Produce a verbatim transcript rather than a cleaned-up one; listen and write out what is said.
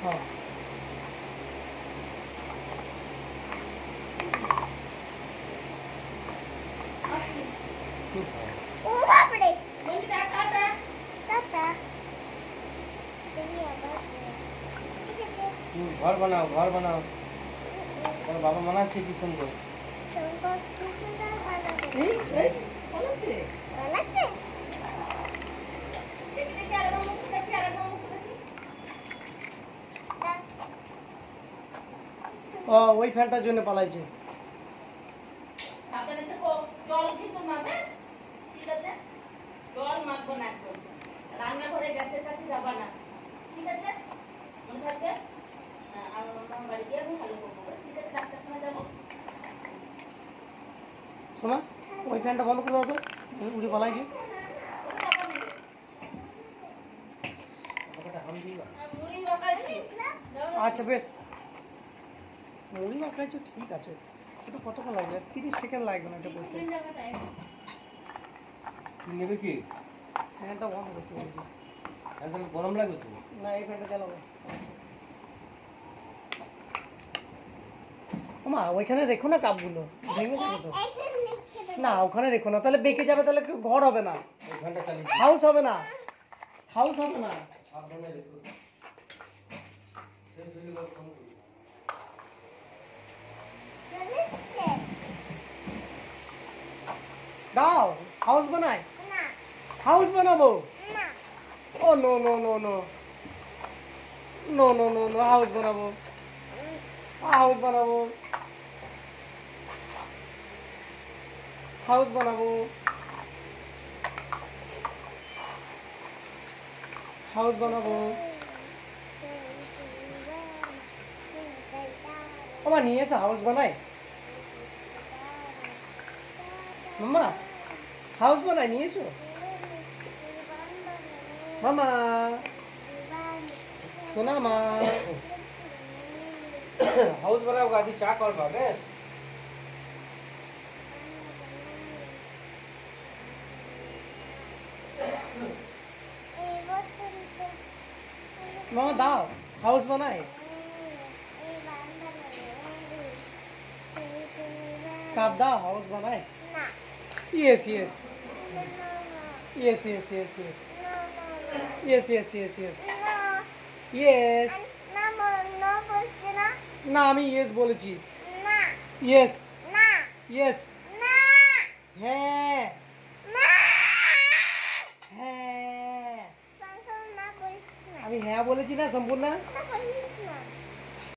হ্যাঁ ও বাপরে বলি টাটা টাটা তুমি আবার ঠিক আছে ঘর বানাও ঘর বানাও তোর বাবা বানাচ্ছে কি সুন্দর সুন্দর কি সুন্দর বানাবে এই এই বলছে বানাচ্ছে দেখি দেখি আর মুখ দেখি আর মুখ দেখি ও ওই ফ্যানটার জন্য পালাইছে আপনাদের তো জল কিন্তু মারবে ঠিক আছে জল মারবো না একদম রান্নাঘরে গ্যাসের কাছে যাবা না ঠিক আছে মনে থাকবে আর আমার বাড়ি গিয়ে আমি ভালো করবো ঠিক আছে ডাক্তারখানা যাবো শোনা ওই ফ্যানটা বন্ধ করে দাও তো উড়ে পালাইছে মুড়ি মাখাইছি আচ্ছা বেশ মুড়ি মাখাইছো ঠিক আছে এটা কতক্ষণ লাগবে তিরিশ সেকেন্ড লাগবে না এটা করতে নেবে কি ফ্যানটা বন্ধ করতে বলছি ফ্যানটা গরম লাগবে তো না এই ফ্যানটা চালাবো ওমা ওইখানে রেখো না কাপগুলো ভেঙে যাবে তো না ওখানে রেখো না তাহলে বেঁকে যাবে তাহলে ঘর হবে না হাউস হবে না হাউস হবে না সাবধানে রেখো শেষ হয়ে গেল দাও হাউস বানাই না হাউস বানাবো না ও no no no no no no no no house বানাবো হাউস বানাবো হাউস বানাবো হাউস বানাবো আমার নিয়ে এসো হাউস বানাই মামা হাউস বানাই নিয়ে এসো মামা শোনা মা হাউস বানাও গাড়ি চা করবা বেশ মামা দাও হাউস বানাই কাপ দাও হাউস বানাই yes yes yes yes yes yes yes yes yes yes yes না আমি ইয়েস বলেছি ইয়েস ইয়েস হ্যাঁ হ্যাঁ আমি হ্যাঁ বলেছি না সম্পূর্ণ